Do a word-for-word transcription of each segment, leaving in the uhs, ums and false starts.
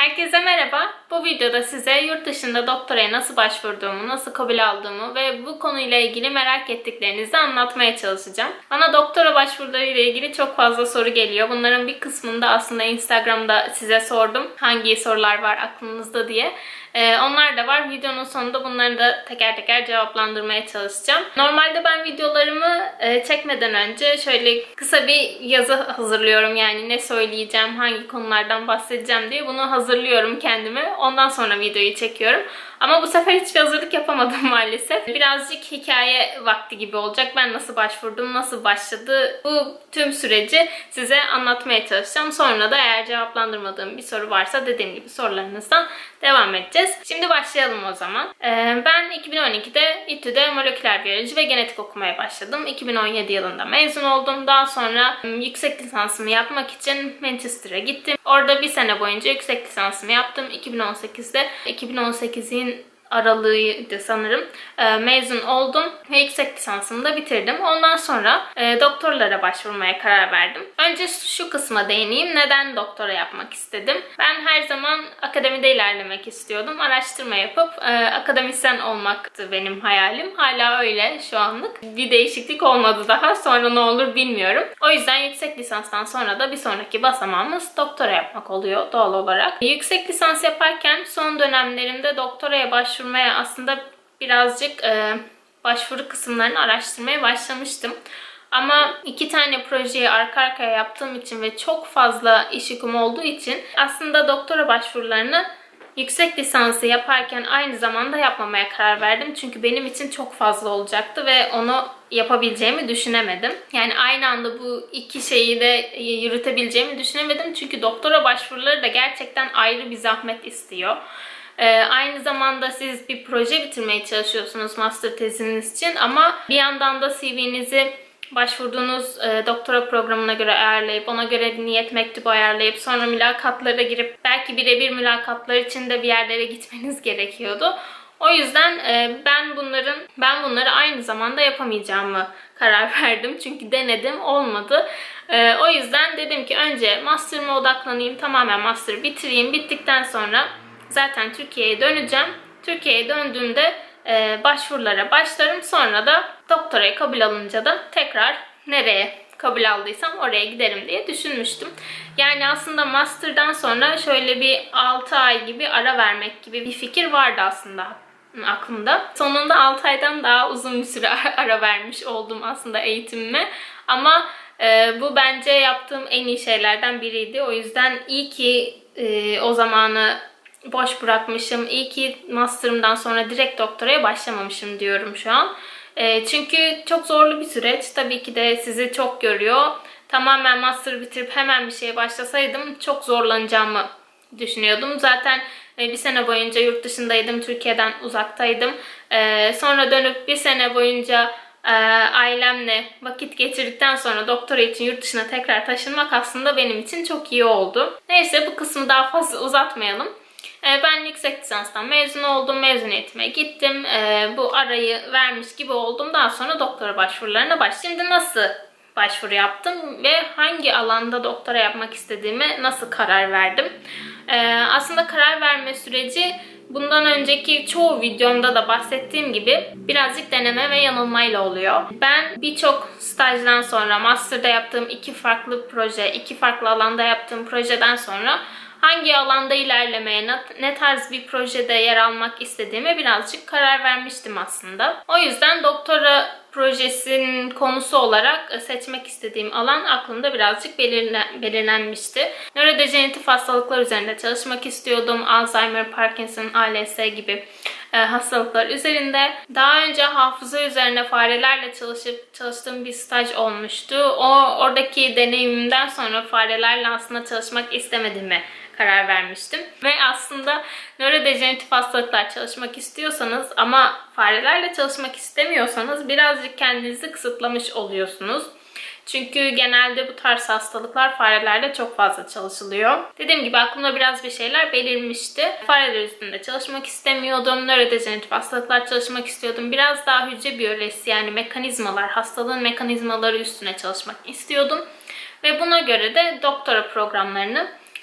Herkese merhaba. Bu videoda size yurt dışında doktoraya nasıl başvurduğumu, nasıl kabul aldığımı ve bu konuyla ilgili merak ettiklerinizi anlatmaya çalışacağım. Bana doktora başvuruları ile ilgili çok fazla soru geliyor. Bunların bir kısmını da aslında Instagram'da size sordum. Hangi sorular var aklınızda diye. Ee, onlar da var. Videonun sonunda bunları da teker teker cevaplandırmaya çalışacağım. Normalde ben videolarımı e, çekmeden önce şöyle kısa bir yazı hazırlıyorum. Yani ne söyleyeceğim, hangi konulardan bahsedeceğim diye bunu hazırlıyorum kendime. Ondan sonra videoyu çekiyorum. Ama bu sefer hiçbir hazırlık yapamadım maalesef. Birazcık hikaye vakti gibi olacak. Ben nasıl başvurdum, nasıl başladı, bu tüm süreci size anlatmaya çalışacağım. Sonra da eğer cevaplandırmadığım bir soru varsa dediğim gibi sorularınızdan devam edeceğiz. Şimdi başlayalım o zaman. Ee, ben iki bin on ikide İTÜ'de moleküler biyoloji ve genetik okumaya başladım. iki bin on yedi yılında mezun oldum. Daha sonra yüksek lisansımı yapmak için Manchester'a gittim. Orada bir sene boyunca yüksek lisansımı yaptım. iki bin on sekizde iki bin on sekizin aralığıydı sanırım. E, mezun oldum ve yüksek lisansımı da bitirdim. Ondan sonra e, doktorlara başvurmaya karar verdim. Önce şu kısma değineyim. Neden doktora yapmak istedim? Ben her zaman akademide ilerlemek istiyordum. Araştırma yapıp e, akademisyen olmaktı benim hayalim. Hala öyle şu anlık. Bir değişiklik olmadı daha. Sonra ne olur bilmiyorum. O yüzden yüksek lisanstan sonra da bir sonraki basamağımız doktora yapmak oluyor doğal olarak. Yüksek lisans yaparken son dönemlerimde doktoraya başvurmaya aslında birazcık e, başvuru kısımlarını araştırmaya başlamıştım. Ama iki tane projeyi arka arkaya yaptığım için ve çok fazla iş yüküm olduğu için aslında doktora başvurularını yüksek lisansı yaparken aynı zamanda yapmamaya karar verdim. Çünkü benim için çok fazla olacaktı ve onu yapabileceğimi düşünemedim. Yani aynı anda bu iki şeyi de yürütebileceğimi düşünemedim. Çünkü doktora başvuruları da gerçekten ayrı bir zahmet istiyor. Ee, aynı zamanda siz bir proje bitirmeye çalışıyorsunuz master teziniz için ama bir yandan da C V'nizi başvurduğunuz e, doktora programına göre ayarlayıp ona göre bir niyet mektubu ayarlayıp sonra mülakatlara girip belki birebir mülakatlar için de bir yerlere gitmeniz gerekiyordu. O yüzden e, ben bunların ben bunları aynı zamanda yapamayacağımı karar verdim. Çünkü denedim, olmadı. E, o yüzden dedim ki önce master'ıma odaklanayım, tamamen master'ı bitireyim. Bittikten sonra zaten Türkiye'ye döneceğim. Türkiye'ye döndüğümde e, başvurulara başlarım. Sonra da doktoraya kabul alınca da tekrar nereye kabul aldıysam oraya giderim diye düşünmüştüm. Yani aslında master'dan sonra şöyle bir altı ay gibi ara vermek gibi bir fikir vardı aslında aklımda. Sonunda altı aydan daha uzun bir süre ara vermiş oldum aslında eğitimime. Ama e, bu bence yaptığım en iyi şeylerden biriydi. O yüzden iyi ki e, o zamanı boş bırakmışım. İyi ki master'ımdan sonra direkt doktoraya başlamamışım diyorum şu an. E, çünkü çok zorlu bir süreç. Tabii ki de sizi çok görüyor. Tamamen master bitirip hemen bir şeye başlasaydım çok zorlanacağımı düşünüyordum. Zaten e, bir sene boyunca yurt dışındaydım. Türkiye'den uzaktaydım. E, sonra dönüp bir sene boyunca e, ailemle vakit geçirdikten sonra doktora için yurt dışına tekrar taşınmak aslında benim için çok iyi oldu. Neyse bu kısmı daha fazla uzatmayalım. Ben yüksek lisanstan mezun oldum, mezuniyetime gittim. Bu arayı vermiş gibi oldum. Daha sonra doktora başvurularına başladım. Şimdi nasıl başvuru yaptım ve hangi alanda doktora yapmak istediğime nasıl karar verdim? Aslında karar verme süreci bundan önceki çoğu videomda da bahsettiğim gibi birazcık deneme ve yanılmayla oluyor. Ben birçok stajdan sonra, master'da yaptığım iki farklı proje, iki farklı alanda yaptığım projeden sonra hangi alanda ilerlemeye, ne tarz bir projede yer almak istediğime birazcık karar vermiştim aslında. O yüzden doktora projesinin konusu olarak seçmek istediğim alan aklımda birazcık belirlen, belirlenmişti. Nörodejeneratif hastalıklar üzerinde çalışmak istiyordum. Alzheimer, Parkinson, A L S gibi e, hastalıklar üzerinde. Daha önce hafıza üzerine farelerle çalışıp çalıştığım bir staj olmuştu. O oradaki deneyimimden sonra farelerle aslında çalışmak istemediğimi karar vermiştim. Ve aslında nörodejeneratif hastalıklar çalışmak istiyorsanız ama farelerle çalışmak istemiyorsanız birazcık kendinizi kısıtlamış oluyorsunuz. Çünkü genelde bu tarz hastalıklar farelerle çok fazla çalışılıyor. Dediğim gibi aklımda biraz bir şeyler belirmişti. Fareler üstünde çalışmak istemiyordum. Nörodejeneratif hastalıklar çalışmak istiyordum. Biraz daha hücre biyolojisi yani mekanizmalar, hastalığın mekanizmaları üstüne çalışmak istiyordum. Ve buna göre de doktora programlarını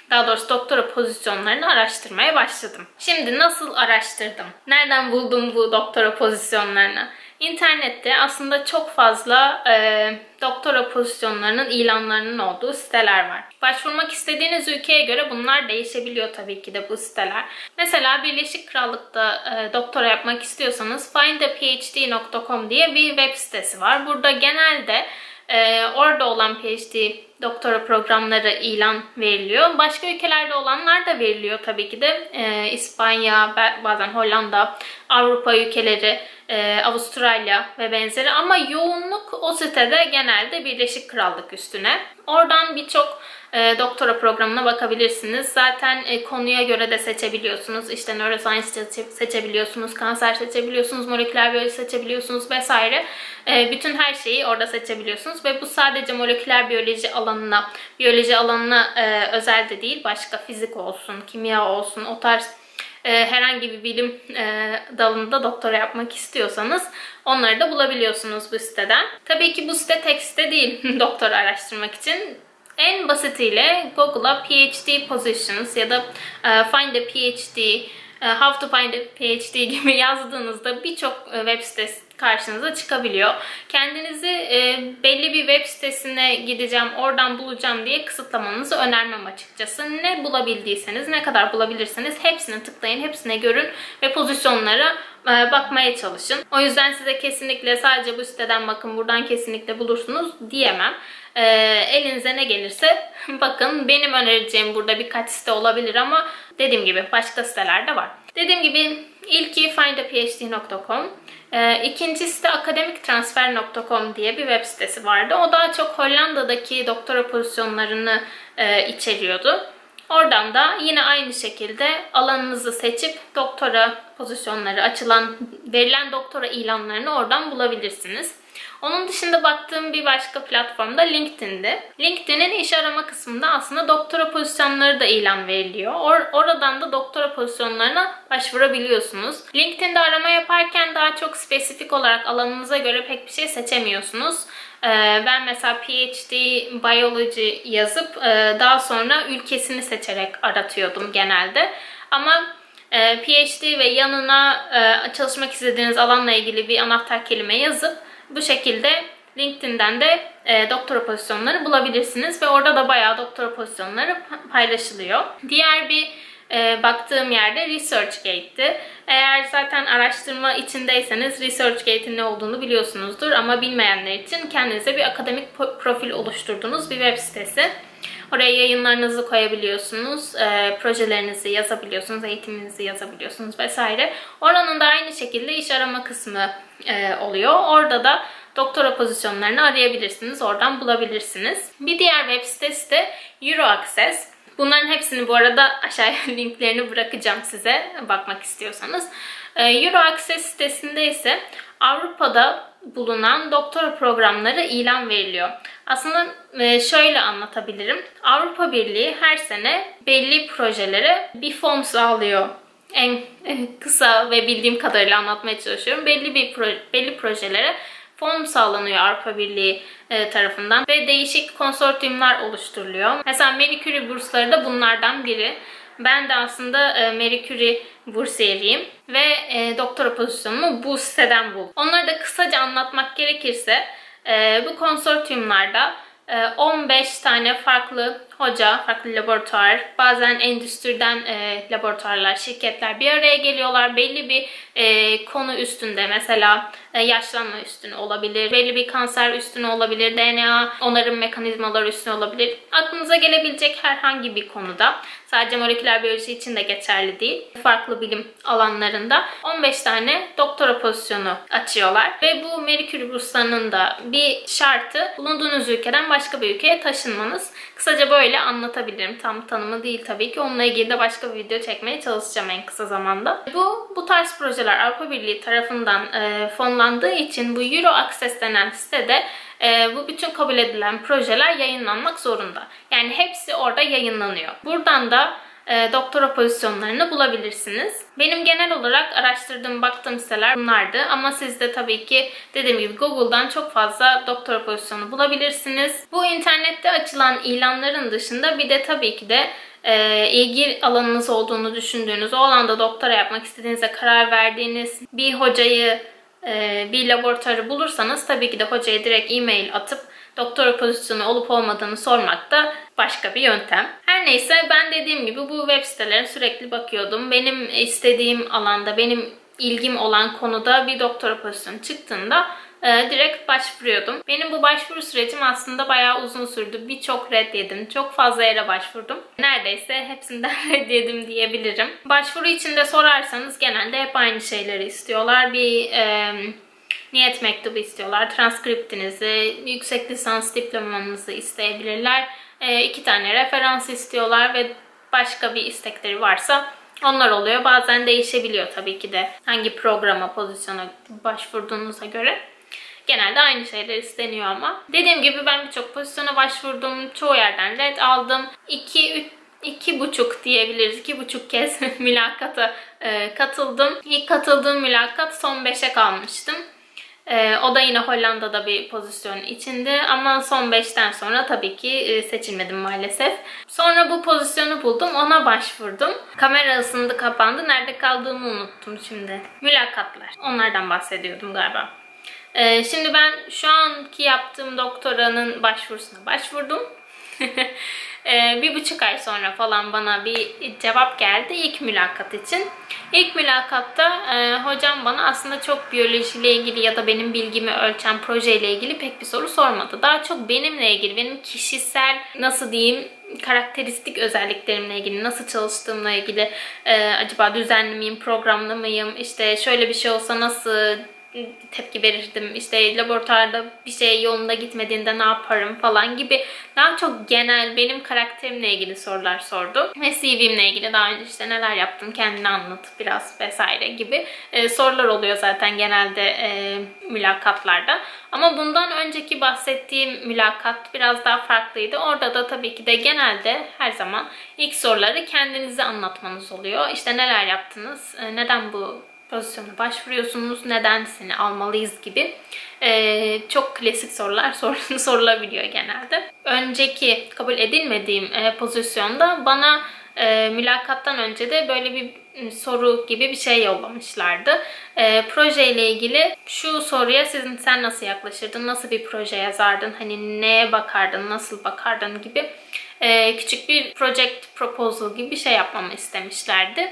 Daha doğrusu doktora pozisyonlarını araştırmaya başladım. Şimdi nasıl araştırdım? Nereden buldum bu doktora pozisyonlarını? İnternette aslında çok fazla e, doktora pozisyonlarının ilanlarının olduğu siteler var. Başvurmak istediğiniz ülkeye göre bunlar değişebiliyor tabii ki de bu siteler. Mesela Birleşik Krallık'ta e, doktora yapmak istiyorsanız find a p h d nokta com diye bir web sitesi var. Burada genelde e, orada olan PhD doktora programları ilan veriliyor. Başka ülkelerde olanlar da veriliyor tabii ki de. E, İspanya, bazen Hollanda, Avrupa ülkeleri, e, Avustralya ve benzeri. Ama yoğunluk o sitede genelde Birleşik Krallık üstüne. Oradan birçok e, doktora programına bakabilirsiniz. Zaten e, konuya göre de seçebiliyorsunuz. İşte neuroscience seçebiliyorsunuz, kanser seçebiliyorsunuz, moleküler biyoloji seçebiliyorsunuz vesaire. E, bütün her şeyi orada seçebiliyorsunuz ve bu sadece moleküler biyoloji alanına, biyoloji alanına e, özel de değil. Başka fizik olsun, kimya olsun, o tarz e, herhangi bir bilim e, dalında doktora yapmak istiyorsanız onları da bulabiliyorsunuz bu siteden. Tabii ki bu site tek site değil doktora araştırmak için. En basitiyle Google'a PhD positions ya da e, find a PhD, e, how to find a PhD gibi yazdığınızda birçok e, web sitesi karşınıza çıkabiliyor. Kendinizi e, belli bir web sitesine gideceğim, oradan bulacağım diye kısıtlamanızı önermem açıkçası. Ne bulabildiyseniz, ne kadar bulabilirseniz hepsine tıklayın, hepsine görün ve pozisyonlara e, bakmaya çalışın. O yüzden size kesinlikle sadece bu siteden bakın, buradan kesinlikle bulursunuz diyemem. E, elinize ne gelirse bakın. Benim önereceğim burada birkaç site olabilir ama dediğim gibi başka siteler de var. Dediğim gibi ilki find a p h d nokta com. Ee, ikincisi de akademik transfer nokta com diye bir web sitesi vardı. O daha çok Hollanda'daki doktora pozisyonlarını e, içeriyordu. Oradan da yine aynı şekilde alanınızı seçip doktora pozisyonları açılan, verilen doktora ilanlarını oradan bulabilirsiniz. Onun dışında baktığım bir başka platform da LinkedIn'di. LinkedIn'in iş arama kısmında aslında doktora pozisyonları da ilan veriliyor. Or oradan da doktora pozisyonlarına başvurabiliyorsunuz. LinkedIn'de arama yaparken daha çok spesifik olarak alanınıza göre pek bir şey seçemiyorsunuz. Ee, ben mesela PhD Biology yazıp e, daha sonra ülkesini seçerek aratıyordum genelde. Ama e, PhD ve yanına e, çalışmak istediğiniz alanla ilgili bir anahtar kelime yazıp bu şekilde LinkedIn'den de e, doktora pozisyonları bulabilirsiniz ve orada da bayağı doktora pozisyonları paylaşılıyor. Diğer bir e, baktığım yerde ResearchGate'ti. Eğer zaten araştırma içindeyseniz ResearchGate'in ne olduğunu biliyorsunuzdur ama bilmeyenler için kendinize bir akademik profil oluşturduğunuz bir web sitesi. Oraya yayınlarınızı koyabiliyorsunuz, e, projelerinizi yazabiliyorsunuz, eğitiminizi yazabiliyorsunuz vesaire. Oranın da aynı şekilde iş arama kısmı e, oluyor. Orada da doktora pozisyonlarını arayabilirsiniz, oradan bulabilirsiniz. Bir diğer web sitesi de EuroAccess. Bunların hepsini bu arada aşağıya linklerini bırakacağım size bakmak istiyorsanız. E, EuroAccess sitesinde ise Avrupa'da bulunan doktora programları ilan veriliyor. Aslında şöyle anlatabilirim. Avrupa Birliği her sene belli projelere bir fon sağlıyor. En kısa ve bildiğim kadarıyla anlatmaya çalışıyorum. Belli bir proje, belli projelere fon sağlanıyor Avrupa Birliği tarafından ve değişik konsortiyumlar oluşturuluyor. Mesela Marie Curie bursları da bunlardan biri. Ben de aslında Marie Curie bursiyeriyim ve e, doktora pozisyonumu bu siteden buldum. Onları da kısaca anlatmak gerekirse e, bu konsortiyumlarda e, on beş tane farklı hoca, farklı laboratuvar, bazen endüstriden e, laboratuvarlar, şirketler bir araya geliyorlar. Belli bir e, konu üstünde, mesela e, yaşlanma üstüne olabilir, belli bir kanser üstüne olabilir, D N A onarım mekanizmaları üstüne olabilir. Aklınıza gelebilecek herhangi bir konuda, sadece moleküler biyoloji için de geçerli değil, farklı bilim alanlarında on beş tane doktora pozisyonu açıyorlar. Ve bu Marie Curie burslarının da bir şartı bulunduğunuz ülkeden başka bir ülkeye taşınmanız. Kısaca böyle anlatabilirim. Tam tanımı değil tabii ki. Onunla ilgili de başka bir video çekmeye çalışacağım en kısa zamanda. Bu bu tarz projeler Avrupa Birliği tarafından e, fonlandığı için bu EuroAccess denen sitede e, bu bütün kabul edilen projeler yayınlanmak zorunda. Yani hepsi orada yayınlanıyor. Buradan da e, doktora pozisyonlarını bulabilirsiniz. Benim genel olarak araştırdığım, baktığım siteler bunlardı. Ama siz de tabii ki dediğim gibi Google'dan çok fazla doktora pozisyonu bulabilirsiniz. Bu internette açılan ilanların dışında bir de tabii ki de e, ilgi alanınız olduğunu düşündüğünüz, o alanda doktora yapmak istediğinize karar verdiğiniz bir hocayı, e, bir laboratuvarı bulursanız tabii ki de hocaya direkt e-mail atıp doktora pozisyonu olup olmadığını sormak da başka bir yöntem. Her neyse, ben dediğim gibi bu web sitelerine sürekli bakıyordum. Benim istediğim alanda, benim ilgim olan konuda bir doktora pozisyonu çıktığında e, direkt başvuruyordum. Benim bu başvuru sürecim aslında bayağı uzun sürdü. Birçok red yedim. Çok fazla yere başvurdum. Neredeyse hepsinden red yedim diyebilirim. Başvuru için de sorarsanız genelde hep aynı şeyleri istiyorlar. Bir e, niyet mektubu istiyorlar. Transkriptinizi, yüksek lisans diplomanızı isteyebilirler. E, iki tane referans istiyorlar ve başka bir istekleri varsa onlar oluyor. Bazen değişebiliyor tabii ki de hangi programa, pozisyona başvurduğunuza göre. Genelde aynı şeyler isteniyor ama. Dediğim gibi ben birçok pozisyona başvurdum. Çoğu yerden red aldım. iki üç iki buçuk diyebiliriz. iki buçuk kez mülakata e, katıldım. İlk katıldığım mülakat son beşe kalmıştım. E, o da yine Hollanda'da bir pozisyon içinde ama son beşten sonra tabii ki e, seçilmedim maalesef. Sonra bu pozisyonu buldum, ona başvurdum. Kamera ısındı, kapandı. Nerede kaldığımı unuttum şimdi. Mülakatlar. Onlardan bahsediyordum galiba. E, şimdi ben şu anki yaptığım doktoranın başvurusuna başvurdum. e, bir buçuk ay sonra falan bana bir cevap geldi ilk mülakat için. İlk mülakatta e, hocam bana aslında çok biyolojiyle ilgili ya da benim bilgimi ölçen projeyle ilgili pek bir soru sormadı. Daha çok benimle ilgili, benim kişisel, nasıl diyeyim, karakteristik özelliklerimle ilgili, nasıl çalıştığımla ilgili, e, acaba düzenli miyim, programlı mıyım, işte şöyle bir şey olsa nasıl tepki verirdim, işte laboratuvarda bir şey yolunda gitmediğinde ne yaparım falan gibi daha çok genel benim karakterimle ilgili sorular sordu. Ve C V'mle ilgili daha önce işte neler yaptım, kendini anlat biraz vesaire gibi e, sorular oluyor zaten genelde e, mülakatlarda. Ama bundan önceki bahsettiğim mülakat biraz daha farklıydı. Orada da tabii ki de genelde her zaman ilk soruları kendinizi anlatmanız oluyor. İşte neler yaptınız, e, neden bu pozisyona başvuruyorsunuz, neden seni almalıyız gibi ee, çok klasik sorular sor sorulabiliyor genelde. Önceki kabul edilmediğim e, pozisyonda bana e, mülakattan önce de böyle bir soru gibi bir şey yollamışlardı. E, projeyle ilgili şu soruya sizin sen nasıl yaklaşırdın, nasıl bir proje yazardın, hani neye bakardın, nasıl bakardın gibi e, küçük bir project proposal gibi bir şey yapmamı istemişlerdi.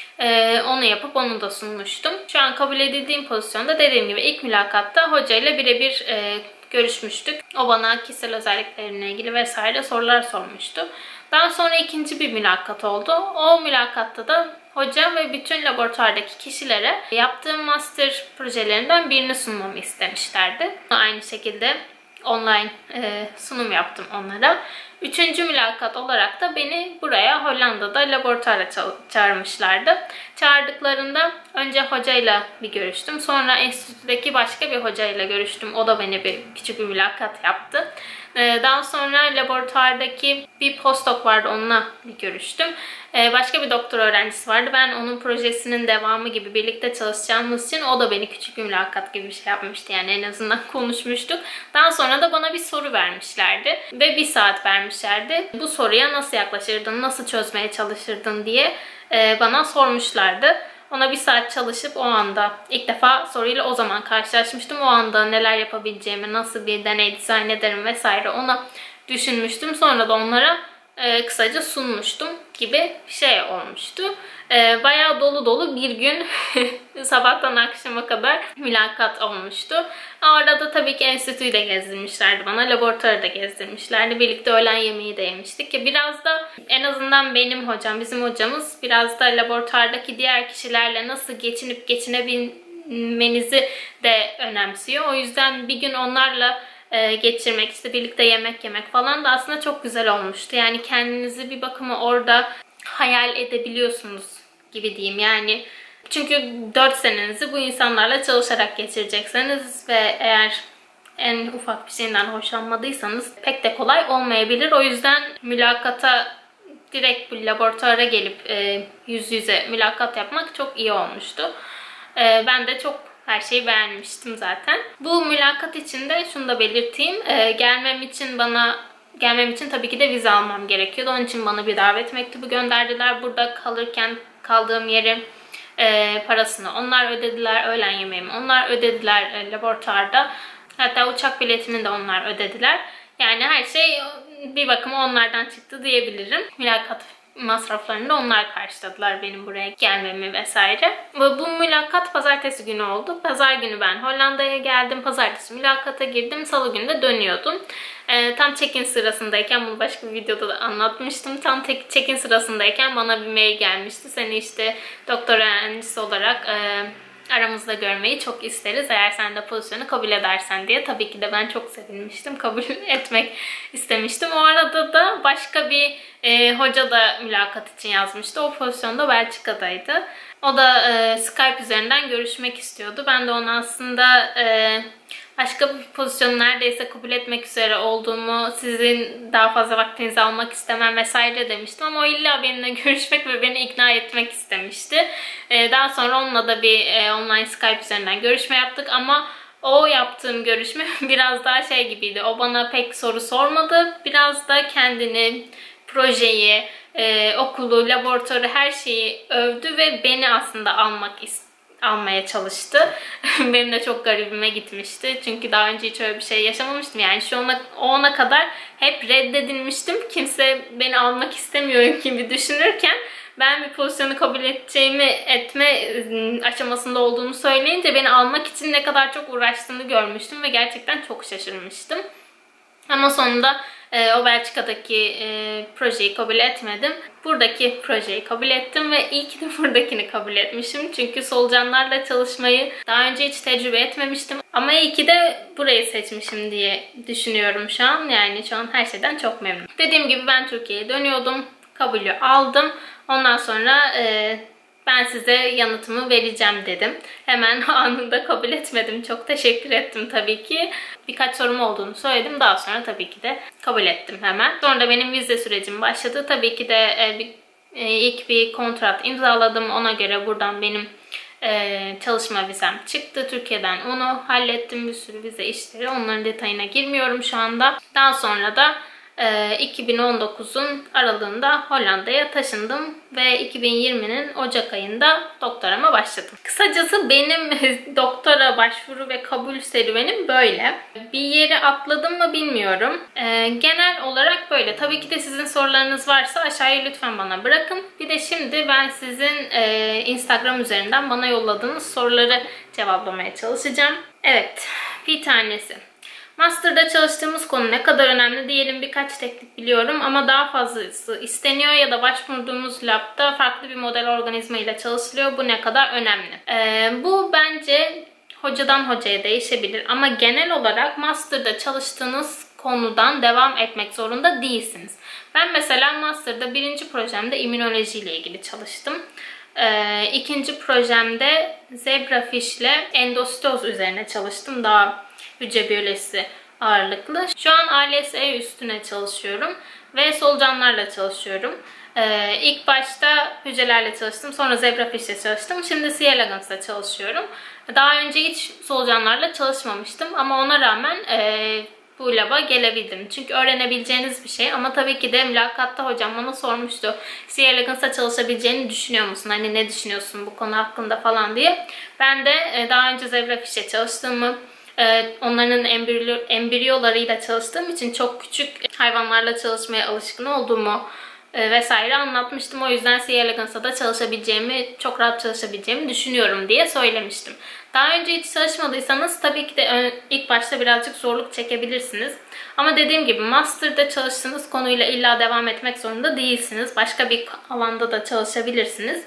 Ee, onu yapıp onu da sunmuştum. Şu an kabul edildiğim pozisyonda dediğim gibi ilk mülakatta hocayla birebir e, görüşmüştük. O bana kişisel özelliklerimle ilgili vesaire sorular sormuştu. Daha sonra ikinci bir mülakat oldu. O mülakatta da hoca ve bütün laboratuvardaki kişilere yaptığım master projelerinden birini sunmamı istemişlerdi. Aynı şekilde online e, sunum yaptım onlara. Üçüncü mülakat olarak da beni buraya Hollanda'da laboratuvara ça çağırmışlardı. Çağırdıklarında önce hocayla bir görüştüm. Sonra enstitüdeki başka bir hocayla görüştüm. O da beni bir küçük bir mülakat yaptı. Daha sonra laboratuvardaki bir postdoc vardı, onunla bir görüştüm. Başka bir doktor öğrencisi vardı. Ben onun projesinin devamı gibi birlikte çalışacağımız için o da beni küçük bir mülakat gibi bir şey yapmıştı. Yani en azından konuşmuştuk. Daha sonra da bana bir soru vermişlerdi. Ve bir saat vermişlerdi. Bu soruya nasıl yaklaşırdın, nasıl çözmeye çalışırdın diye bana sormuşlardı. Ona bir saat çalışıp o anda ilk defa soruyla o zaman karşılaşmıştım. O anda neler yapabileceğimi, nasıl bir deney dizayn ederim vesaire ona düşünmüştüm. Sonra da onlara e, kısaca sunmuştum gibi bir şey olmuştu. E, bayağı dolu dolu bir gün sabahtan akşama kadar mülakat olmuştu. Orada da tabii ki enstitüyü de gezdirmişlerdi bana. Laboratuvarı da gezdirmişlerdi. Birlikte öğlen yemeği de yemiştik. Ya biraz da en azından benim hocam, bizim hocamız biraz da laboratuvardaki diğer kişilerle nasıl geçinip geçinebilmenizi de önemsiyor. O yüzden bir gün onlarla geçirmek, işte birlikte yemek yemek falan da aslında çok güzel olmuştu. Yani kendinizi bir bakıma orada hayal edebiliyorsunuz gibi diyeyim. Yani çünkü dört senenizi bu insanlarla çalışarak geçireceksiniz ve eğer en ufak bir şeyinden hoşlanmadıysanız pek de kolay olmayabilir. O yüzden mülakata direkt bu laboratuvara gelip e, yüz yüze mülakat yapmak çok iyi olmuştu. E, ben de çok her şeyi beğenmiştim zaten. Bu mülakat için de şunu da belirteyim. E, gelmem için bana gelmem için tabii ki de vize almam gerekiyordu. Onun için bana bir davet mektubu gönderdiler. Burada kalırken kaldığım yerin e, parasını onlar ödediler. Öğlen yemeğimi onlar ödediler e, laboratuvarda. Hatta uçak biletini de onlar ödediler. Yani her şey bir bakıma onlardan çıktı diyebilirim. Mülakat masraflarını da onlar karşıladılar benim buraya gelmemi vesaire. Bu, bu mülakat pazartesi günü oldu. Pazar günü ben Hollanda'ya geldim. Pazartesi mülakata girdim. Salı günü de dönüyordum. Ee, tam check-in sırasındayken, bunu başka bir videoda da anlatmıştım. Tam check-in sırasındayken bana bir mail gelmişti. Seni işte doktor öğrencisi olarak e, aramızda görmeyi çok isteriz. Eğer sen de pozisyonu kabul edersen diye. Tabii ki de ben çok sevinmiştim. Kabul etmek istemiştim. O arada da başka bir e, hoca da mülakat için yazmıştı. O pozisyonda Belçika'daydı. O da e, Skype üzerinden görüşmek istiyordu. Ben de ona aslında e, başka bir pozisyonu neredeyse kabul etmek üzere olduğumu, sizin daha fazla vaktinizi almak istemem vesaire demiştim. Ama o illa benimle görüşmek ve beni ikna etmek istemişti. E, daha sonra onunla da bir e, online Skype üzerinden görüşme yaptık ama o yaptığım görüşme biraz daha şey gibiydi. O bana pek soru sormadı. Biraz da kendini, projeyi, Ee, okulu, laboratuvarı, her şeyi övdü ve beni aslında almak almaya çalıştı. Benim de çok garibime gitmişti. Çünkü daha önce hiç öyle bir şey yaşamamıştım. Yani şu ona, o ana kadar hep reddedilmiştim. Kimse beni almak istemiyor gibi düşünürken ben bir pozisyonu kabul edeceğimi, etme aşamasında olduğunu söyleyince beni almak için ne kadar çok uğraştığını görmüştüm ve gerçekten çok şaşırmıştım. Ama sonunda e, o Belçika'daki e, projeyi kabul etmedim. Buradaki projeyi kabul ettim ve iyi ki de buradakini kabul etmişim. Çünkü solucanlarla çalışmayı daha önce hiç tecrübe etmemiştim. Ama iyi ki de burayı seçmişim diye düşünüyorum şu an. Yani şu an her şeyden çok memnunum. Dediğim gibi ben Türkiye'ye dönüyordum. Kabulü aldım. Ondan sonra E, ben size yanıtımı vereceğim dedim. Hemen anında kabul etmedim. Çok teşekkür ettim tabii ki. Birkaç sorum olduğunu söyledim. Daha sonra tabii ki de kabul ettim hemen. Sonra da benim vize sürecim başladı. Tabii ki de e, bir, e, ilk bir kontrat imzaladım. Ona göre buradan benim e, çalışma vizem çıktı. Türkiye'den onu hallettim. Bir sürü vize işleri. Onların detayına girmiyorum şu anda. Daha sonra da iki bin on dokuzun aralığında Hollanda'ya taşındım ve iki bin yirminin Ocak ayında doktorama başladım. Kısacası benim doktora başvuru ve kabul serüvenim böyle. Bir yeri atladım mı bilmiyorum. Genel olarak böyle. Tabii ki de sizin sorularınız varsa aşağıya lütfen bana bırakın. Bir de şimdi ben sizin Instagram üzerinden bana yolladığınız soruları cevaplamaya çalışacağım. Evet, bir tanesi. Master'da çalıştığımız konu ne kadar önemli diyelim, birkaç teknik biliyorum ama daha fazlası isteniyor ya da başvurduğumuz labda farklı bir model organizma ile çalışılıyor. Bu ne kadar önemli? Ee, bu bence hocadan hocaya değişebilir ama genel olarak Master'da çalıştığınız konudan devam etmek zorunda değilsiniz. Ben mesela Master'da birinci projemde immünoloji ile ilgili çalıştım. Ee, ikinci projemde zebrafish ile endositoz üzerine çalıştım. Daha hücre biyolojisi ağırlıklı. Şu an A L S E üstüne çalışıyorum ve solucanlarla çalışıyorum. Ee, ilk başta hücrelerle çalıştım, sonra zebrafish ile çalıştım. Şimdi C. elegans'la çalışıyorum. Daha önce hiç solucanlarla çalışmamıştım ama ona rağmen e, bu laba gelebildim. Çünkü öğrenebileceğiniz bir şey ama tabii ki de mülakatta hocam bana sormuştu. C. elegans'la çalışabileceğini düşünüyor musun? Hani ne düşünüyorsun bu konu hakkında falan diye. Ben de daha önce zebrafish'e çalıştığımı, onların embriyo, embriyolarıyla çalıştığım için çok küçük hayvanlarla çalışmaya alışkın olduğumu vesaire anlatmıştım. O yüzden C. elegans'ta da çalışabileceğimi, çok rahat çalışabileceğimi düşünüyorum diye söylemiştim. Daha önce hiç çalışmadıysanız tabii ki de ilk başta birazcık zorluk çekebilirsiniz. Ama dediğim gibi Master'da çalıştığınız konuyla illa devam etmek zorunda değilsiniz. Başka bir alanda da çalışabilirsiniz.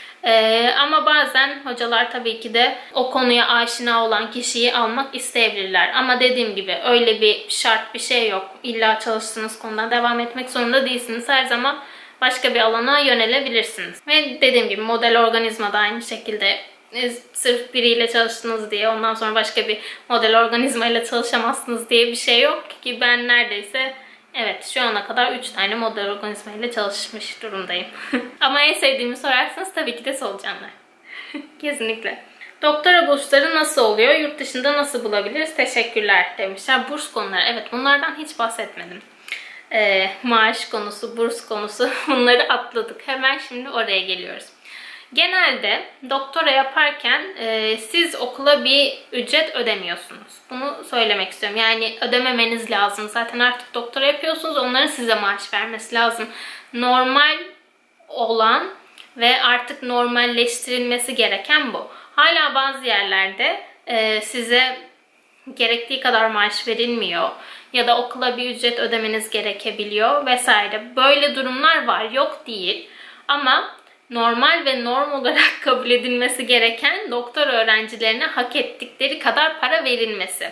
Ee, ama bazen hocalar tabii ki de o konuya aşina olan kişiyi almak isteyebilirler. Ama dediğim gibi öyle bir şart, bir şey yok. İlla çalıştığınız konudan devam etmek zorunda değilsiniz. Her zaman başka bir alana yönelebilirsiniz. Ve dediğim gibi model organizma da aynı şekilde. Sırf biriyle çalıştınız diye ondan sonra başka bir model organizma ile çalışamazsınız diye bir şey yok ki. Ben neredeyse evet şu ana kadar üç tane model organizma ile çalışmış durumdayım. Ama en sevdiğimi sorarsanız tabii ki de solucanlar. Kesinlikle. Doktora bursları nasıl oluyor? Yurt dışında nasıl bulabiliriz? Teşekkürler demişler. Burs konuları. Evet, bunlardan hiç bahsetmedim. e, maaş konusu, burs konusu bunları atladık. Hemen şimdi oraya geliyoruz. Genelde doktora yaparken e, siz okula bir ücret ödemiyorsunuz. Bunu söylemek istiyorum. Yani ödememeniz lazım. Zaten artık doktora yapıyorsunuz. Onların size maaş vermesi lazım. Normal olan ve artık normalleştirilmesi gereken bu. Hala bazı yerlerde e, size gerektiği kadar maaş verilmiyor ya da okula bir ücret ödemeniz gerekebiliyor vesaire. Böyle durumlar var. Yok değil. Ama normal ve norm olarak kabul edilmesi gereken doktor öğrencilerine hak ettikleri kadar para verilmesi.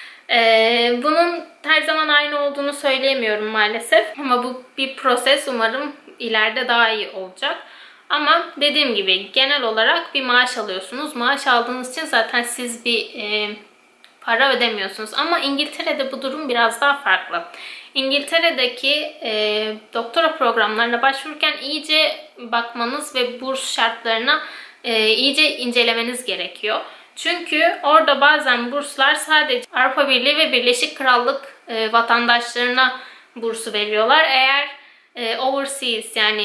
Ee, bunun her zaman aynı olduğunu söyleyemiyorum maalesef. Ama bu bir proses, umarım ileride daha iyi olacak. Ama dediğim gibi genel olarak bir maaş alıyorsunuz. Maaş aldığınız için zaten siz bir e, para ödemiyorsunuz. Ama İngiltere'de bu durum biraz daha farklı. İngiltere'deki e, doktora programlarına başvururken iyice bakmanız ve burs şartlarına e, iyice incelemeniz gerekiyor. Çünkü orada bazen burslar sadece Avrupa Birliği ve Birleşik Krallık e, vatandaşlarına bursu veriyorlar. Eğer e, overseas yani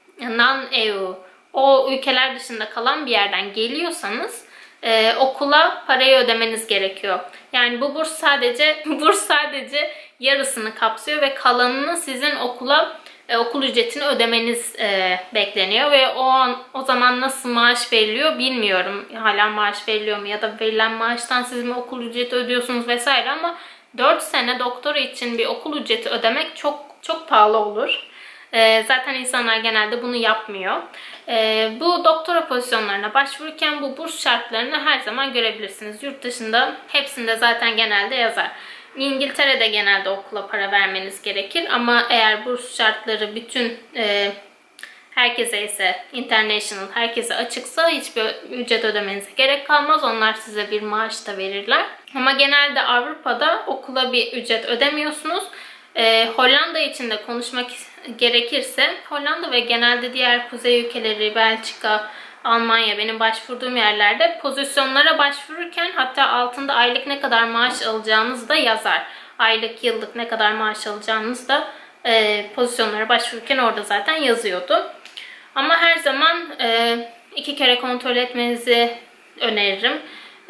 non-E U o ülkeler dışında kalan bir yerden geliyorsanız Ee, okula parayı ödemeniz gerekiyor. Yani bu burs sadece burs sadece yarısını kapsıyor ve kalanını sizin okula e, okul ücretini ödemeniz e, bekleniyor ve o an o zaman nasıl maaş veriliyor bilmiyorum. Hala maaş veriliyor mu ya da verilen maaştan siz mi okul ücreti ödüyorsunuz vesaire, ama dört sene doktora için bir okul ücreti ödemek çok çok pahalı olur. Ee, zaten insanlar genelde bunu yapmıyor. Ee, bu doktora pozisyonlarına başvururken bu burs şartlarını her zaman görebilirsiniz. Yurt dışında hepsinde zaten genelde yazar. İngiltere'de genelde okula para vermeniz gerekir ama eğer burs şartları bütün e, herkese ise international, herkese açıksa hiçbir ücret ödemenize gerek kalmaz. Onlar size bir maaş da verirler. Ama genelde Avrupa'da okula bir ücret ödemiyorsunuz. Ee, Hollanda için de konuşmak gerekirse, Hollanda ve genelde diğer kuzey ülkeleri, Belçika, Almanya, benim başvurduğum yerlerde pozisyonlara başvururken hatta altında aylık ne kadar maaş alacağınız da yazar. Aylık, yıllık ne kadar maaş alacağınız da e, pozisyonlara başvururken orada zaten yazıyordu. Ama her zaman e, iki kere kontrol etmenizi öneririm.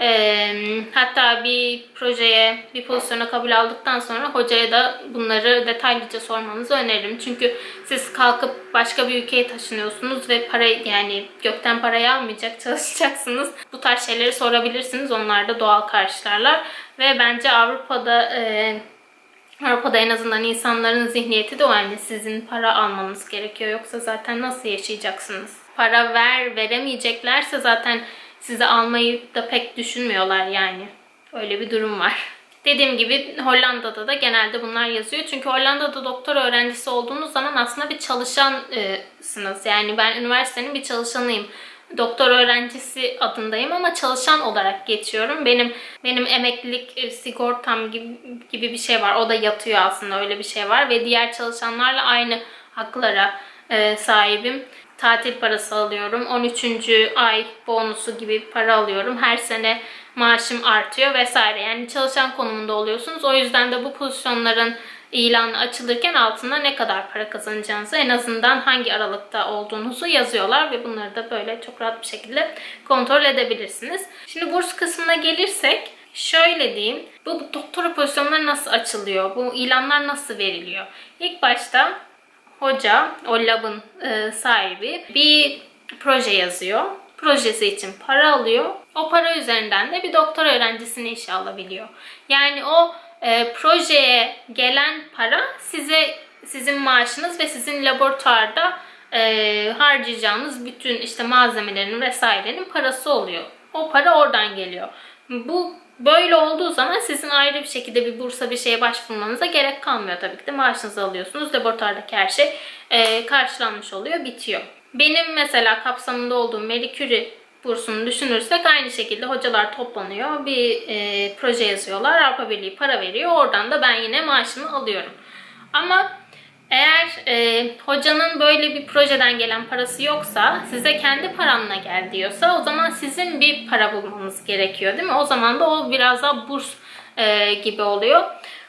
E, hatta bir projeye, bir pozisyona kabul aldıktan sonra hocaya da bunları detaylıca sormanızı öneririm. Çünkü siz kalkıp başka bir ülkeye taşınıyorsunuz ve para, yani gökten parayı almayacak, çalışacaksınız. Bu tarz şeyleri sorabilirsiniz. Onlar da doğal karşılarlar. Ve bence Avrupa'da e, Avrupa'da en azından insanların zihniyeti de o, yani sizin para almanız gerekiyor. Yoksa zaten nasıl yaşayacaksınız? Para ver, veremeyeceklerse zaten sizi almayı da pek düşünmüyorlar yani. Öyle bir durum var. Dediğim gibi Hollanda'da da genelde bunlar yazıyor. Çünkü Hollanda'da doktor öğrencisi olduğunuz zaman aslında bir çalışansınız. Yani ben üniversitenin bir çalışanıyım. Doktor öğrencisi adındayım ama çalışan olarak geçiyorum. Benim benim emeklilik sigortam gibi, gibi bir şey var. O da yatıyor aslında, öyle bir şey var. Ve diğer çalışanlarla aynı haklara e, sahibim. Tatil parası alıyorum. on üçüncü ay bonusu gibi para alıyorum. Her sene maaşım artıyor vesaire. Yani çalışan konumunda oluyorsunuz. O yüzden de bu pozisyonların ilanı açılırken altında ne kadar para kazanacağınızı, en azından hangi aralıkta olduğunuzu yazıyorlar ve bunları da böyle çok rahat bir şekilde kontrol edebilirsiniz. Şimdi burs kısmına gelirsek, şöyle diyeyim. Bu doktora pozisyonları nasıl açılıyor? Bu ilanlar nasıl veriliyor? İlk başta hoca, o labın e, sahibi bir proje yazıyor. Projesi için para alıyor. O para üzerinden de bir doktor öğrencisini işe alabiliyor. Yani o e, projeye gelen para size, sizin maaşınız ve sizin laboratuvarda e, harcayacağınız bütün işte malzemelerin vesairenin parası oluyor. O para oradan geliyor. Bu böyle olduğu zaman sizin ayrı bir şekilde bir bursa, bir şeye başvurmanıza gerek kalmıyor tabii ki de. Maaşınızı alıyorsunuz. Laboratuvardaki her şey e, karşılanmış oluyor, bitiyor. Benim mesela kapsamında olduğum Marie Curie bursunu düşünürsek aynı şekilde hocalar toplanıyor. Bir e, proje yazıyorlar. Avrupa Birliği para veriyor. Oradan da ben yine maaşımı alıyorum. Ama eğer e, hocanın böyle bir projeden gelen parası yoksa, size kendi paranla gel diyorsa, o zaman sizin bir para bulmanız gerekiyor değil mi? O zaman da o biraz daha burs e, gibi oluyor.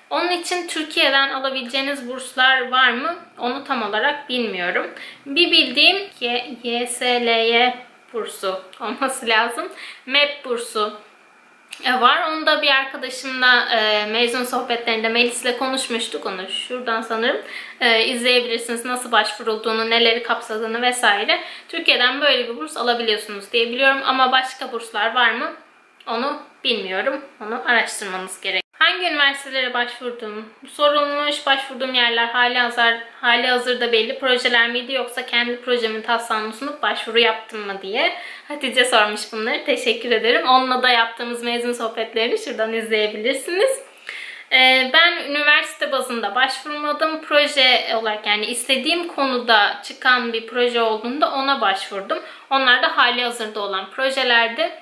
Onun için Türkiye'den alabileceğiniz burslar var mı? Onu tam olarak bilmiyorum. Bir bildiğim Y S L Y bursu olması lazım. M E P bursu var. Onu da bir arkadaşımla e, mezun sohbetlerinde Melis'le konuşmuştuk. Onu şuradan sanırım e, izleyebilirsiniz. Nasıl başvurulduğunu, neleri kapsadığını vesaire. Türkiye'den böyle bir burs alabiliyorsunuz diye biliyorum. Ama başka burslar var mı? Onu bilmiyorum. Onu araştırmanız gerek. Hangi üniversitelere başvurdum? Sorulmuş. Başvurduğum yerler hali, hazır, hali hazırda belli projeler miydi yoksa kendi projemin taslağını sunup başvuru yaptım mı diye. Hatice sormuş bunları. Teşekkür ederim. Onunla da yaptığımız mezun sohbetlerini şuradan izleyebilirsiniz. Ee, ben üniversite bazında başvurmadım. Proje olarak yani istediğim konuda çıkan bir proje olduğunda ona başvurdum. Onlar da hali hazırda olan projelerdi.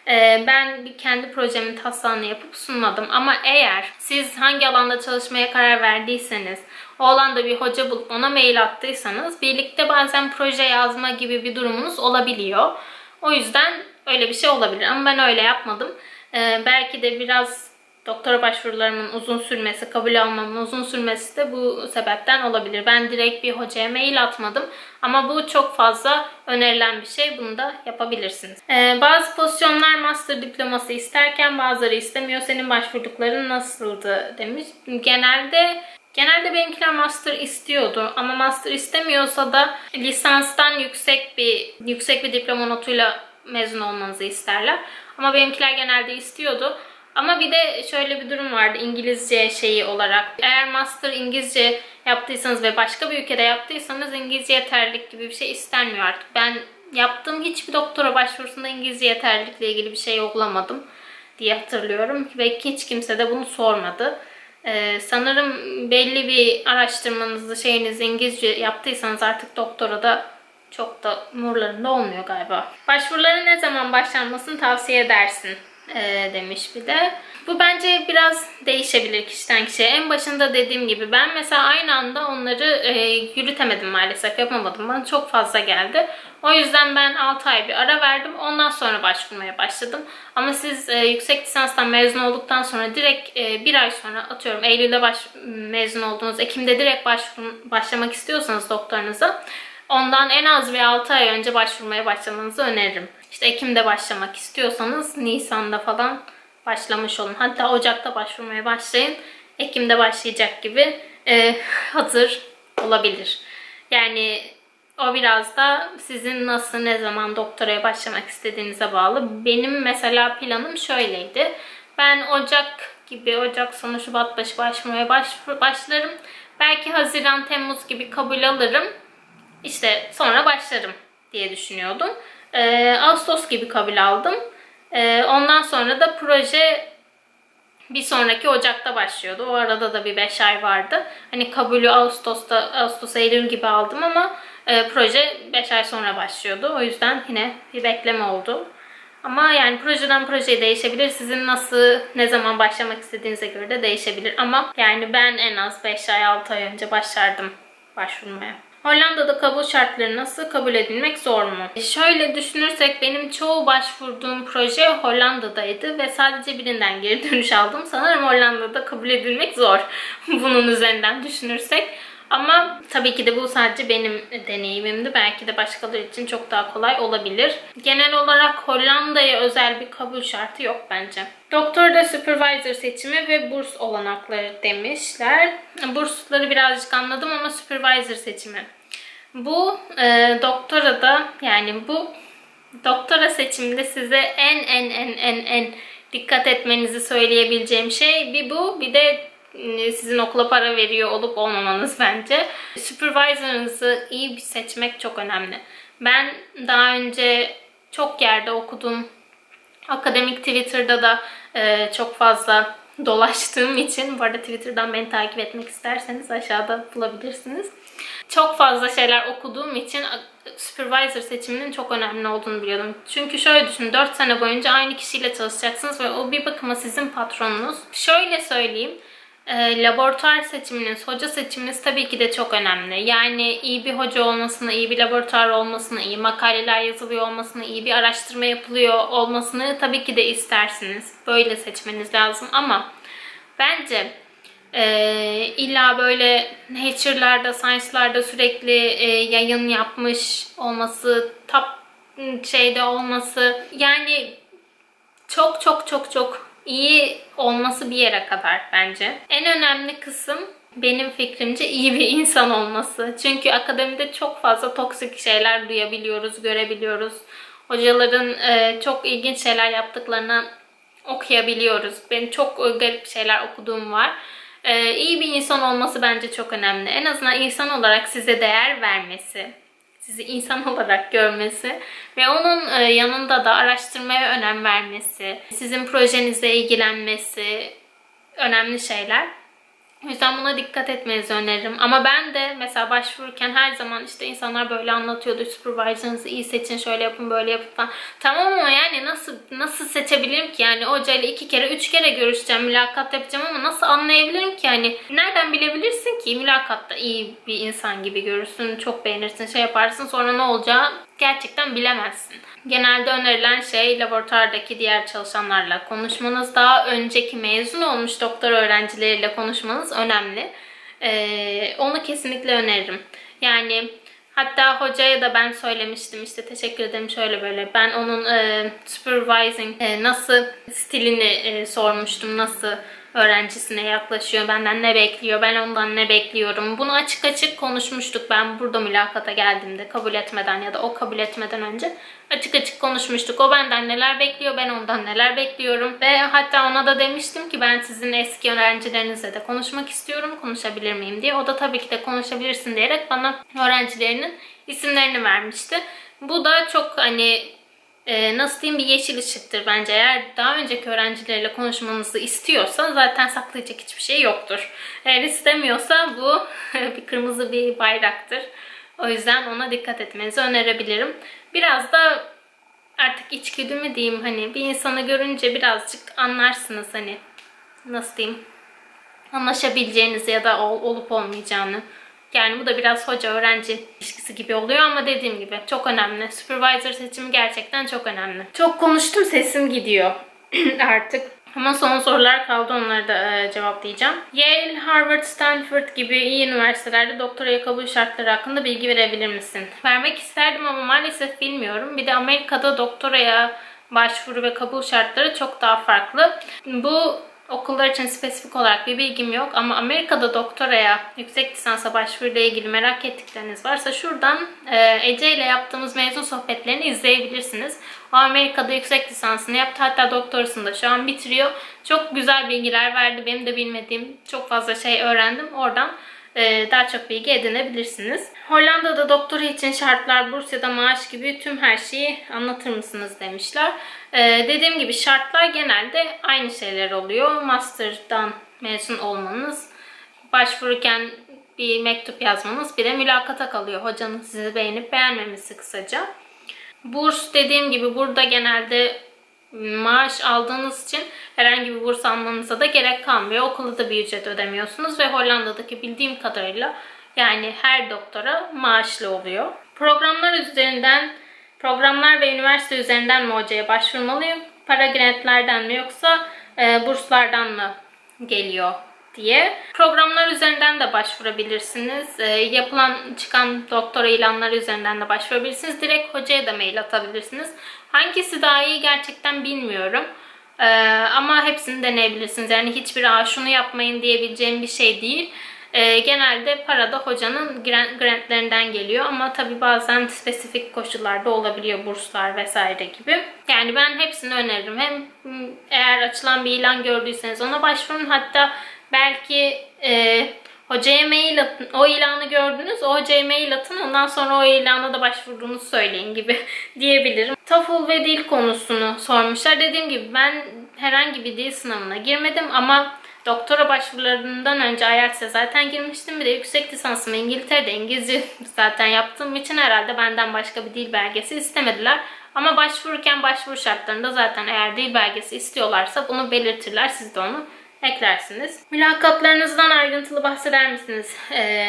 Ben kendi projemin taslağını yapıp sunmadım. Ama eğer siz hangi alanda çalışmaya karar verdiyseniz, o alanda bir hoca bulup ona mail attıysanız birlikte bazen proje yazma gibi bir durumunuz olabiliyor. O yüzden öyle bir şey olabilir. Ama ben öyle yapmadım. Belki de biraz doktora başvurularımın uzun sürmesi, kabul almamın uzun sürmesi de bu sebepten olabilir. Ben direkt bir hocaya mail atmadım. Ama bu çok fazla önerilen bir şey. Bunu da yapabilirsiniz. Ee, bazı pozisyonlar master diploması isterken bazıları istemiyor. Senin başvurdukların nasıldı demiş. Genelde Genelde benimkiler master istiyordu. Ama master istemiyorsa da lisanstan yüksek bir yüksek bir diploma notuyla mezun olmanızı isterler. Ama benimkiler genelde istiyordu. Ama bir de şöyle bir durum vardı İngilizce şeyi olarak. Eğer master İngilizce yaptıysanız ve başka bir ülkede yaptıysanız İngilizce yeterlilik gibi bir şey istenmiyor artık. Ben yaptığım hiçbir doktora başvurusunda İngilizce yeterlilikle ilgili bir şey yoklamadım diye hatırlıyorum. Ve hiç kimse de bunu sormadı. Ee, sanırım belli bir araştırmanızı, şeyinizi İngilizce yaptıysanız artık doktora da çok da umurlarında olmuyor galiba. Başvurulara ne zaman başlanmasını tavsiye edersin? E, demiş bir de. Bu bence biraz değişebilir kişiden kişiye. En başında dediğim gibi ben mesela aynı anda onları e, yürütemedim maalesef. Yapamadım. Bana çok fazla geldi. O yüzden ben altı ay bir ara verdim. Ondan sonra başvurmaya başladım. Ama siz e, yüksek lisanstan mezun olduktan sonra direkt e, bir ay sonra atıyorum Eylül'de baş, mezun olduğunuz, Ekim'de direkt başvur, başlamak istiyorsanız doktorunuza ondan en az bir altı ay önce başvurmaya başlamanızı öneririm. İşte Ekim'de başlamak istiyorsanız Nisan'da falan başlamış olun. Hatta Ocak'ta başvurmaya başlayın. Ekim'de başlayacak gibi e, hazır olabilir. Yani o biraz da sizin nasıl, ne zaman doktoraya başlamak istediğinize bağlı. Benim mesela planım şöyleydi. Ben Ocak gibi, Ocak sonu Şubat başı başvurmaya başlarım. Belki Haziran, Temmuz gibi kabul alırım. İşte sonra başlarım diye düşünüyordum. Ee, Ağustos gibi kabul aldım. Ee, ondan sonra da proje bir sonraki Ocak'ta başlıyordu. O arada da bir beş ay vardı. Hani kabulü Ağustos'ta, Ağustos, Eylül gibi aldım ama e, proje beş ay sonra başlıyordu. O yüzden yine bir bekleme oldu. Ama yani projeden projeye değişebilir. Sizin nasıl, ne zaman başlamak istediğinize göre de değişebilir. Ama yani ben en az beş ay, altı ay önce başlardım başvurmaya. Hollanda'da kabul şartları nasıl? Kabul edilmek zor mu? Şöyle düşünürsek benim çoğu başvurduğum proje Hollanda'daydı ve sadece birinden geri dönüş aldım. Sanırım Hollanda'da kabul edilmek zor. Bunun üzerinden düşünürsek. Ama tabii ki de bu sadece benim deneyimimdi. Belki de başkaları için çok daha kolay olabilir. Genel olarak Hollanda'ya özel bir kabul şartı yok bence. Doktorda supervisor seçimi ve burs olanakları demişler. Bursları birazcık anladım ama supervisor seçimi. Bu e, doktora da yani bu doktora seçiminde size en en en en en dikkat etmenizi söyleyebileceğim şey bir bu. Bir de sizin okula para veriyor olup olmamanız bence. Supervisor'ınızı iyi bir seçmek çok önemli. Ben daha önce çok yerde okudum. Akademik Twitter'da da e, çok fazla dolaştığım için, bu arada Twitter'dan beni takip etmek isterseniz aşağıda bulabilirsiniz. Çok fazla şeyler okuduğum için supervisor seçiminin çok önemli olduğunu biliyordum. Çünkü şöyle düşünün, dört sene boyunca aynı kişiyle çalışacaksınız ve o bir bakıma sizin patronunuz. Şöyle söyleyeyim. E, laboratuvar seçiminiz, hoca seçiminiz tabii ki de çok önemli. Yani iyi bir hoca olmasını, iyi bir laboratuvar olmasını, iyi makaleler yazılıyor olmasını, iyi bir araştırma yapılıyor olmasını tabii ki de istersiniz. Böyle seçmeniz lazım ama bence Ee, illa böyle Nature'larda, Science'larda sürekli e, yayın yapmış olması, top şeyde olması, yani çok çok çok çok iyi olması bir yere kadar bence. En önemli kısım benim fikrimce iyi bir insan olması. Çünkü akademide çok fazla toksik şeyler duyabiliyoruz, görebiliyoruz. Hocaların e, çok ilginç şeyler yaptıklarını okuyabiliyoruz. Benim çok garip şeyler okuduğum var. Ee, iyi bir insan olması bence çok önemli. En azından insan olarak size değer vermesi, sizi insan olarak görmesi ve onun e, yanında da araştırmaya önem vermesi, sizin projenizle ilgilenmesi önemli şeyler. O yüzden buna dikkat etmenizi öneririm. Ama ben de mesela başvururken her zaman işte insanlar böyle anlatıyordu. Supervisor'ınızı iyi seçin, şöyle yapın, böyle yapın falan. Tamam ama yani nasıl nasıl seçebilirim ki? Yani hocayla iki kere, üç kere görüşeceğim, mülakat yapacağım ama nasıl anlayabilirim ki? Yani nereden bilebilirsin ki? Mülakatta iyi bir insan gibi görürsün, çok beğenirsin, şey yaparsın. Sonra ne olacağı gerçekten bilemezsin. Genelde önerilen şey laboratuvardaki diğer çalışanlarla konuşmanız, daha önceki mezun olmuş doktor öğrencileriyle konuşmanız önemli. Ee, onu kesinlikle öneririm. Yani hatta hocaya da ben söylemiştim, işte teşekkür ederim şöyle böyle. Ben onun e, supervising e, nasıl stilini e, sormuştum, nasıl öğrencisine yaklaşıyor, benden ne bekliyor, ben ondan ne bekliyorum. Bunu açık açık konuşmuştuk. Ben burada mülakata geldiğimde, kabul etmeden ya da o kabul etmeden önce açık açık konuşmuştuk. O benden neler bekliyor, ben ondan neler bekliyorum. Ve hatta ona da demiştim ki ben sizin eski öğrencilerinizle de konuşmak istiyorum, konuşabilir miyim diye. O da tabii ki de konuşabilirsin diyerek bana öğrencilerinin isimlerini vermişti. Bu da çok hani Ee, nasıl diyeyim, bir yeşil ışıktır bence. Eğer daha önceki öğrencileriyle konuşmanızı istiyorsa zaten saklayacak hiçbir şey yoktur. Eğer istemiyorsa bu bir kırmızı bir bayraktır. O yüzden ona dikkat etmenizi önerebilirim. Biraz da artık içgüdü mü diyeyim, hani bir insanı görünce birazcık anlarsınız hani nasıl diyeyim, anlaşabileceğinizi ya da ol, olup olmayacağını. Yani bu da biraz hoca-öğrenci ilişkisi gibi oluyor ama dediğim gibi çok önemli. Supervisor seçimi gerçekten çok önemli. Çok konuştum, sesim gidiyor artık. Ama son sorular kaldı, onları da e, cevaplayacağım. Yale, Harvard, Stanford gibi iyi üniversitelerde doktoraya kabul şartları hakkında bilgi verebilir misin? Vermek isterdim ama maalesef bilmiyorum. Bir de Amerika'da doktoraya başvuru ve kabul şartları çok daha farklı. Bu okullar için spesifik olarak bir bilgim yok ama Amerika'da doktoraya, yüksek lisansa başvuruyla ilgili merak ettikleriniz varsa şuradan e, Ece ile yaptığımız mezun sohbetlerini izleyebilirsiniz. O Amerika'da yüksek lisansını yaptı, hatta doktorasını da şu an bitiriyor. Çok güzel bilgiler verdi, benim de bilmediğim çok fazla şey öğrendim. Oradan e, daha çok bilgi edinebilirsiniz. Hollanda'da doktora için şartlar, burs ya da maaş gibi tüm her şeyi anlatır mısınız demişler. Ee, dediğim gibi şartlar genelde aynı şeyler oluyor. Master'dan mezun olmanız, başvururken bir mektup yazmanız, bir de mülakata kalıyor. Hocanın sizi beğenip beğenmemesi kısaca. Burs, dediğim gibi burada genelde maaş aldığınız için herhangi bir burs almanıza da gerek kalmıyor. Okulda da bir ücret ödemiyorsunuz ve Hollanda'daki bildiğim kadarıyla yani her doktora maaşlı oluyor. Programlar üzerinden Programlar ve üniversite üzerinden mi hocaya başvurmalıyım? Para grantlerden mi yoksa e, burslardan mı geliyor diye. Programlar üzerinden de başvurabilirsiniz. E, yapılan, çıkan doktora ilanları üzerinden de başvurabilirsiniz. Direkt hocaya da mail atabilirsiniz. Hangisi daha iyi gerçekten bilmiyorum. E, ama hepsini deneyebilirsiniz. Yani hiçbir "Aa, şunu yapmayın" diyebileceğim bir şey değil. E, genelde para da hocanın grant, grantlerinden geliyor ama tabii bazen spesifik koşullarda olabiliyor, burslar vesaire gibi. Yani ben hepsini öneririm. Hem eğer açılan bir ilan gördüyseniz ona başvurun, hatta belki e, hocaya mail atın. O ilanı gördünüz, o hocaya mail atın, ondan sonra o ilana da başvurduğunuzu söyleyin gibi diyebilirim. TOEFL ve dil konusunu sormuşlar. Dediğim gibi ben herhangi bir dil sınavına girmedim ama doktora başvurularından önce I E L T S'e zaten girmiştim. Bir de yüksek lisansımı İngiltere'de İngilizce zaten yaptığım için herhalde benden başka bir dil belgesi istemediler. Ama başvururken başvuru şartlarında zaten eğer dil belgesi istiyorlarsa bunu belirtirler. Siz de onu eklersiniz. Mülakatlarınızdan ayrıntılı bahseder misiniz? Ee,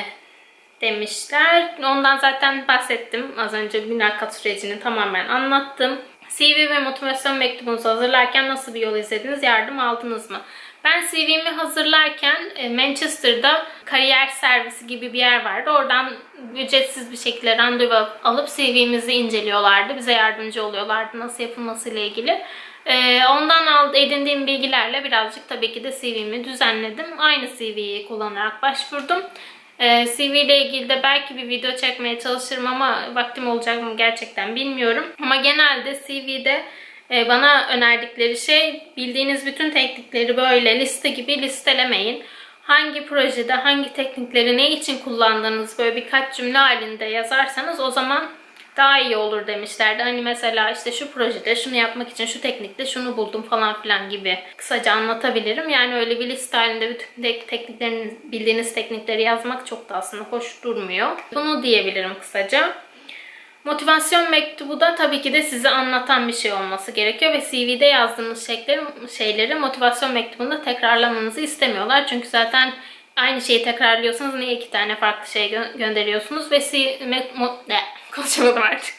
demişler. Ondan zaten bahsettim. Az önce mülakat sürecini tamamen anlattım. C V ve motivasyon mektubunuzu hazırlarken nasıl bir yol izlediniz? Yardım aldınız mı? Ben C V'mi hazırlarken Manchester'da kariyer servisi gibi bir yer vardı. Oradan ücretsiz bir şekilde randevu alıp C V'mizi inceliyorlardı. Bize yardımcı oluyorlardı nasıl yapılmasıyla ilgili. Ondan edindiğim bilgilerle birazcık tabii ki de C V'mi düzenledim. Aynı C V'yi kullanarak başvurdum. C V ile ilgili de belki bir video çekmeye çalışırım ama vaktim olacak mı gerçekten bilmiyorum. Ama genelde C V'de bana önerdikleri şey, bildiğiniz bütün teknikleri böyle liste gibi listelemeyin. Hangi projede hangi teknikleri ne için kullandığınız böyle birkaç cümle halinde yazarsanız o zaman daha iyi olur demişlerdi. Hani mesela işte şu projede şunu yapmak için şu teknikte şunu buldum falan filan gibi kısaca anlatabilirim. Yani öyle bir liste halinde bütün tekniklerin, bildiğiniz teknikleri yazmak çok da aslında hoş durmuyor. Bunu diyebilirim kısaca. Motivasyon mektubu da tabii ki de size anlatan bir şey olması gerekiyor ve C V'de yazdığınız şeyleri, şeyleri motivasyon mektubunda tekrarlamanızı istemiyorlar. Çünkü zaten aynı şeyi tekrarlıyorsanız niye iki tane farklı şey gö gönderiyorsunuz ve C ne konuşamadım artık.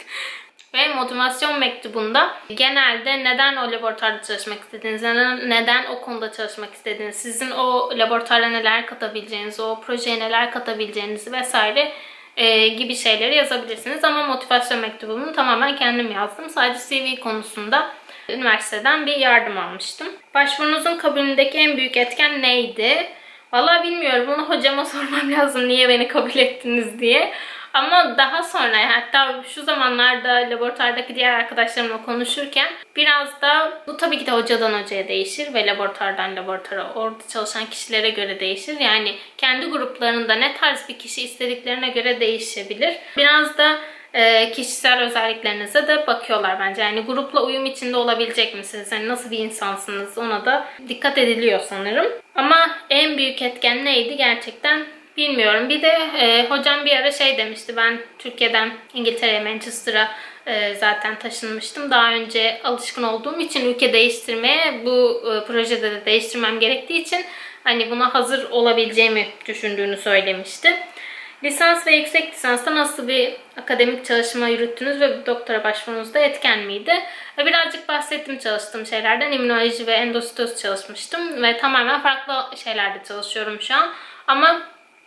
Ve motivasyon mektubunda genelde neden o laboratuvarda çalışmak istediğiniz, neden, neden o konuda çalışmak istediğiniz, sizin o laboratuvarda neler katabileceğinizi, o projeye neler katabileceğinizi vesaire e, gibi şeyleri yazabilirsiniz. Ama motivasyon mektubunu tamamen kendim yazdım. Sadece C V konusunda üniversiteden bir yardım almıştım. Başvurunuzun kabulündeki en büyük etken neydi? Vallahi bilmiyorum. Bunu hocama sormam lazım niye beni kabul ettiniz diye. Ama daha sonra, hatta şu zamanlarda laboratuvardaki diğer arkadaşlarımla konuşurken biraz da bu tabii ki de hocadan hocaya değişir ve laboratuvardan laboratuvara, orada çalışan kişilere göre değişir. Yani kendi gruplarında ne tarz bir kişi istediklerine göre değişebilir. Biraz da e, kişisel özelliklerinize de bakıyorlar bence. Yani grupla uyum içinde olabilecek misiniz? Yani nasıl bir insansınız? Ona da dikkat ediliyor sanırım. Ama en büyük etken neydi gerçekten bilmiyorum. Bir de e, hocam bir ara şey demişti. Ben Türkiye'den İngiltere'ye, Manchester'a e, zaten taşınmıştım. Daha önce alışkın olduğum için ülke değiştirmeye, bu e, projede de değiştirmem gerektiği için hani buna hazır olabileceğimi düşündüğünü söylemişti. Lisans ve yüksek lisansta nasıl bir akademik çalışma yürüttünüz ve doktora başvurunuzda etken miydi? Birazcık bahsettim çalıştığım şeylerden. İmmünoloji ve endositoz çalışmıştım ve tamamen farklı şeylerde çalışıyorum şu an. Ama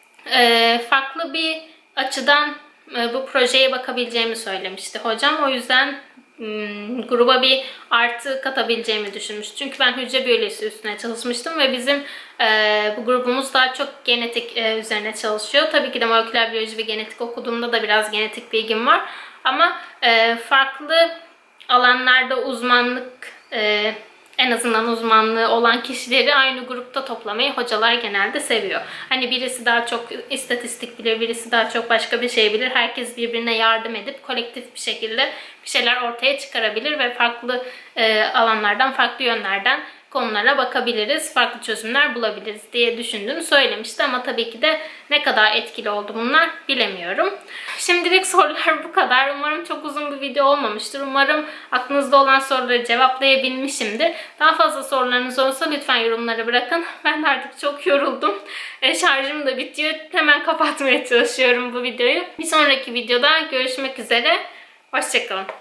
e, farklı bir açıdan e, bu projeye bakabileceğimi söylemişti hocam. O yüzden Hmm, gruba bir artı katabileceğimi düşünmüş. Çünkü ben hücre biyolojisi üstüne çalışmıştım ve bizim e, bu grubumuz daha çok genetik e, üzerine çalışıyor. Tabii ki de moleküler biyoloji ve genetik okuduğumda da biraz genetik bilgim var. Ama e, farklı alanlarda uzmanlık, e, en azından uzmanlığı olan kişileri aynı grupta toplamayı hocalar genelde seviyor. Hani birisi daha çok istatistik bilir, birisi daha çok başka bir şey bilir. Herkes birbirine yardım edip kolektif bir şekilde bir şeyler ortaya çıkarabilir ve farklı e, alanlardan, farklı yönlerden konulara bakabiliriz, farklı çözümler bulabiliriz diye düşündüğünü söylemişti. Ama tabii ki de ne kadar etkili oldu bunlar bilemiyorum. Şimdilik sorular bu kadar. Umarım çok uzun bir video olmamıştır. Umarım aklınızda olan soruları cevaplayabilmişimdir. Daha fazla sorularınız olursa lütfen yorumlara bırakın. Ben artık çok yoruldum. E, şarjım da bitiyor. Hemen kapatmaya çalışıyorum bu videoyu. Bir sonraki videoda görüşmek üzere. Hoşça kalın.